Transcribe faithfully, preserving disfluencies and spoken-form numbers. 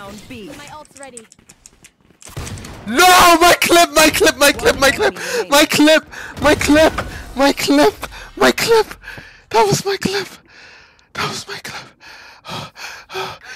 Round B. My ult's ready. No, my clip, my clip, my clip, my clip, my clip, my clip, my clip, my clip. That was my clip. That was my clip.